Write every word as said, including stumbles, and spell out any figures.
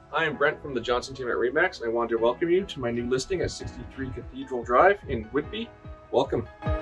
I am Brent from the Johnson team at Remax, and I wanted to welcome you to my new listing at sixty-three Cathedral Drive in Whitby. Welcome.